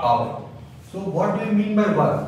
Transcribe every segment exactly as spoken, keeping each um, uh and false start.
Power. So what do you mean by work?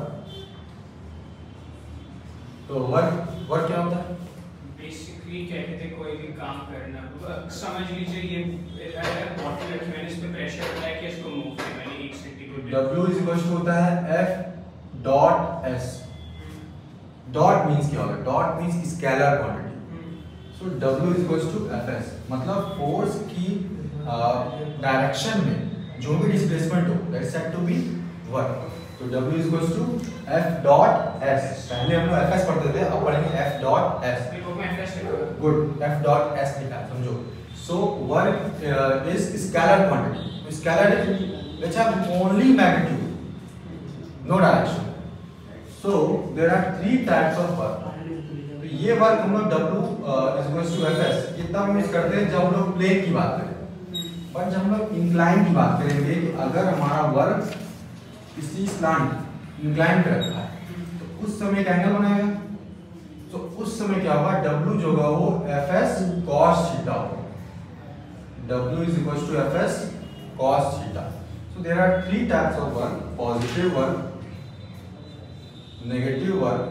तो work work क्या होता है? बेसिकली क्या कहते हैं, कोई भी काम करना। समझ लीजिए ये बॉटल रखी मैंने, इस पे प्रेशर होता है कि इसको मूव करना, मैंने एक centimetre. W is equal to होता है F dot S। Dot means क्या होगा? Dot means scalar quantity. So W is equal to F S, मतलब फोर्स की डायरेक्शन में जो भी डिस्प्लेसमेंट हो that is said to be work. तो W is equal to F dot S। पहले हम लोग F S पढ़ते थे, अब पढ़ेंगे F dot S। Good, F dot S लिखा है, समझो। So work is scalar quantity. Scalar is which have only magnitude, no direction. So there are three types of work. तो ये वर्क हम लोग W is equals to F S ये तब use करते हैं जब हम लोग प्लेन की बात करें। पर जब हम लोग इंक्लाइन की बात करेंगे कि अगर हमारा वर्क किसी स्लांट इंक्लाइन पे रखा है तो उस समय एक एंगल बनाएगा। तो उस समय क्या होगा? W जो होगा वो F S cos थीटा होगा। W is equals to F S cos theta. So there are three types of work: positive work, negative work,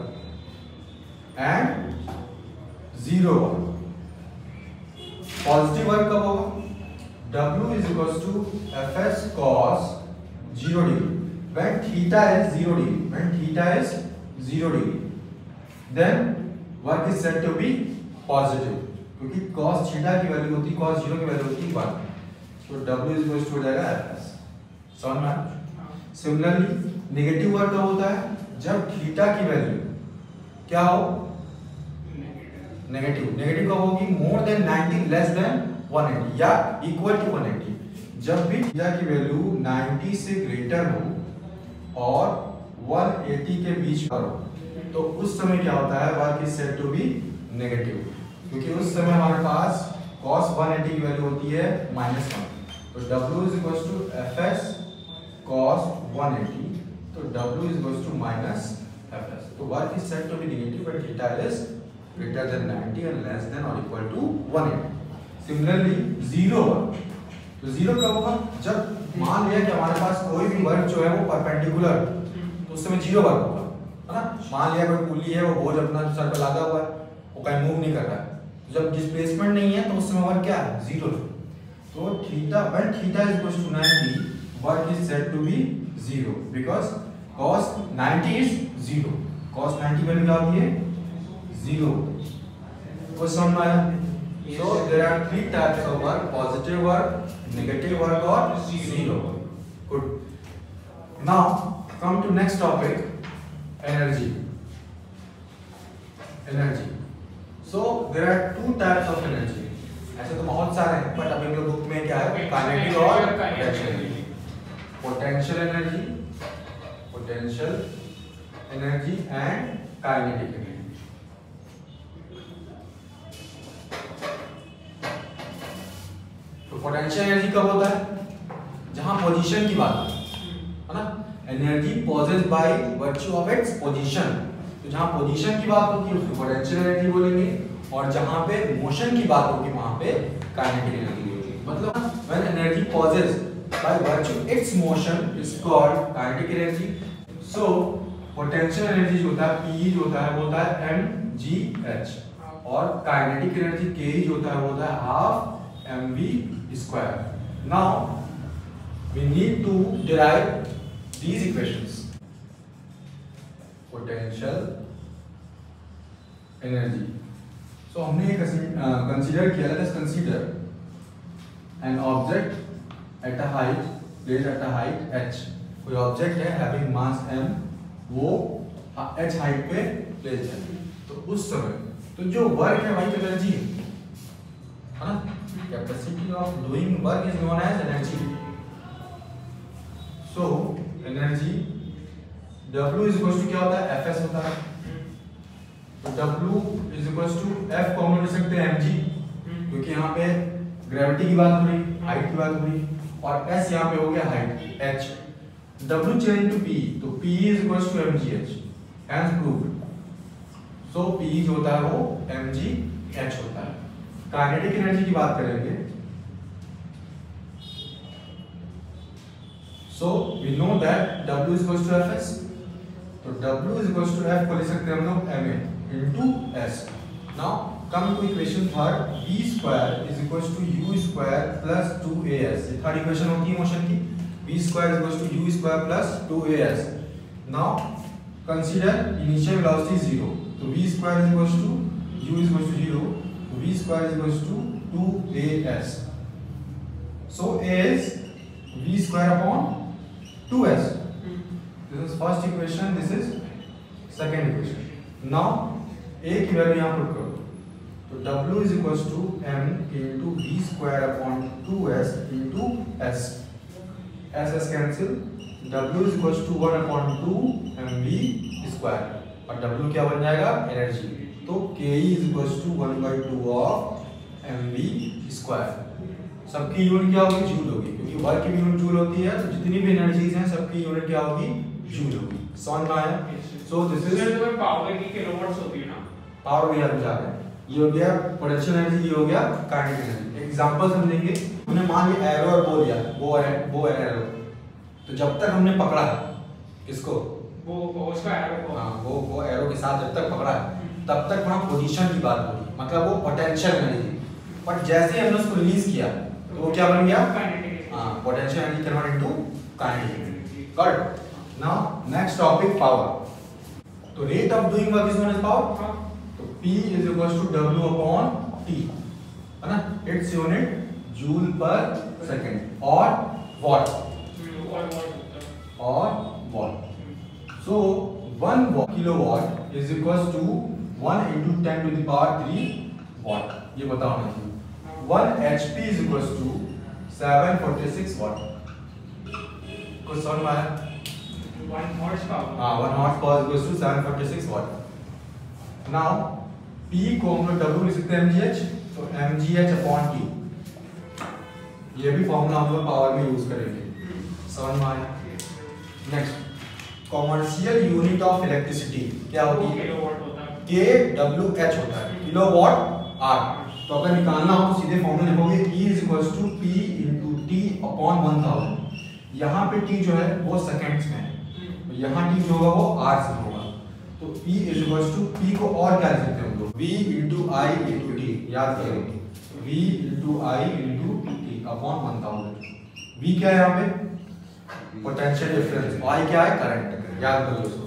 and zero work. Positive work कब होगा? W is equals to F S cos zero degree when theta is zero degree. When theta is zero degree, then work is said to be positive क्योंकि cos theta की value होती है, cos zero की value होती है one. तो W is equals to हो जाएगा F S। समझ में आया? सिमिलरली नेगेटिव वर्क कब होता है? जब थीटा की वैल्यू क्या हो? नेगेटिव। नेगेटिव कब होगी? More than ninety less than one eighty या इक्वल टू वन एटी। जब भी थीटा की वैल्यू नाइंटी से ग्रेटर हो और वन एटी के बीच पर हो तो उस समय क्या होता है? Work is said to be negative क्योंकि उस समय हमारे पास cos वन एटी की वैल्यू होती है माइनस वन। तो W is equals to F S cos one eighty, तो W is equals to minus F S। तो work is said to be negative when theta is greater than ninety and less than or equal to one eighty. Similarly zero work, तो zero कब होगा? जब मान लिया कि हमारे पास कोई भी वर्क जो है वो परपेंडिकुलर तो उस समय जीरो वर्क होगा, है ना? मान लिया कोई पुली है, वो बोझ अपना सर पे लगा हुआ है, वो कहीं मूव नहीं कर रहा है, जब डिस्प्लेसमेंट नहीं है तो उस समय वर्क क्या है? जीरो। तो theta when theta is equals to ninety, work is said to be zero because cos ninety is zero. Cos ninety value क्या होती है? Zero। वो समझ में आया? So there are three types of work: positive work, negative work और zero work. Good. Now come to next topic, energy. Energy. So there are two types of energy. ऐसे तो बहुत सारे हैं बट अभी हम बुक में क्या है? काइनेटिक और potential energy. Potential energy, potential energy and kinetic energy. तो पोटेंशियल एनर्जी कब होता है? जहां पोजीशन की बात है ना? Energy possessed by virtue of its position. तो जहां पोजीशन की बात होती है उसको पोटेंशियल एनर्जी बोलेंगे और जहां पे मोशन की बात होगी वहां पे काइनेटिक एनर्जी होगी। मतलब when energy possess by virtue its motion is called kinetic energy. So potential energy जो होता है P जो होता है वो होता है M G H और काइनेटिक एनर्जी K जो होता है वो होता है half M V square. Now we need to derive these equations. Potential energy, so so, हमने कंसीडर किया, let us consider an object at a height placed at a height h। कोई object है हैविंग मास m, वो h height पे placed है। तो उस समय तो जो वर्क है वही एनर्जी है ना? Capacity of doing work is known as energy. So energy W is equal to क्या होता है? F S होता है। तो W is equals to F common ले सकते हैं mg क्योंकि यहाँ पे ग्रेविटी की बात हो रही, हाइट की बात हो रही और S यहाँ पे हो गया height h। W change to P, तो P is equals to mgh, hence proved। so P जो होता है वो mgh होता है। काइनेटिक एनर्जी की बात करेंगे। So we know that W is equals to F S, तो W is equals to F को लिख सकते हैं हम लोग M A into S. Now come to equation third, V square is equals to U square plus two A S. ये third equation होती है मोशन की. V square is equals to U square plus two A S. Now consider initial velocity zero. तो V square is equals to U is equals to zero. So V square is equals to two A S. So A is V square upon two S. This is first equation. This is second equation. Now A की वैल्यू यहाँ पुट करो. तो W is equals to M into V square upon two S into S. S S cancel. W is equals to one upon two M V square. और W क्या बन जाएगा? एनर्जी. तो K is equals to one by two of M V square. सबकी unit क्या होगी? Joule होगी, क्योंकि वर्क की यूनिट जूल होती है. तो जितनी भी एनर्जीज हैं सबकी यूनिट क्या होगी? जूल होगी. समझ में आया? सो दिस इज पावर की किलोवाट्स होती है ना. पावर भी याद रखना है. ये हो गया पोटेंशियल एनर्जी, ये हो गया काइनेटिक एनर्जी. एग्जांपल समझेंगे. हमने मान लिया एरो और बो लिया, बो है बो है एरो. तो जब तक हमने पकड़ा है किसको? वो उसका एरो को. हां वो वो एरो के साथ जब तक पकड़ा है तब तक वहां पोजीशन की बात हो रही, मतलब वो पोटेंशियल एनर्जी. बट जैसे ही हमने उसको रिलीज किया तो वो क्या बन गया? काइनेटिक. हां potential energy convert into kinetic energy. Got. Now next topic power. तो rate of doing work is known as power. तो P is equals to W upon T, है ना. Its unit joule per second और watt और watt. So one kilowatt is equals to one into ten to the power three watt. ये बताओ ना जी. One H P is equals to seven forty six watt. कुछ समझ में आया? One horse power. हाँ one horse power equals to seven forty six watt. Now P को हम लोग W लिख सकते हैं M G H. तो M G H upon T. ये भी फॉर्मूला हम लोग पावर में यूज करेंगे. समझ में आया? Next commercial unit of electricity क्या होती है? किलोवाट होता है. K W H होता है, किलोवाट आवर. तो अगर निकालना हो तो सीधे फॉर्मूला लिखोगे E is equals to P into T upon one thousand. यहाँ पे T जो है वो सेकंड्स में है, तो यहाँ T जो होगा वो R से होगा. तो E is equals to P को और क्या लिख सकते हैं हम लोग? V into I into T. याद करो V into I into T upon one thousand. V क्या है यहाँ पे? Potential difference. I क्या है? करंट. याद करो इसको.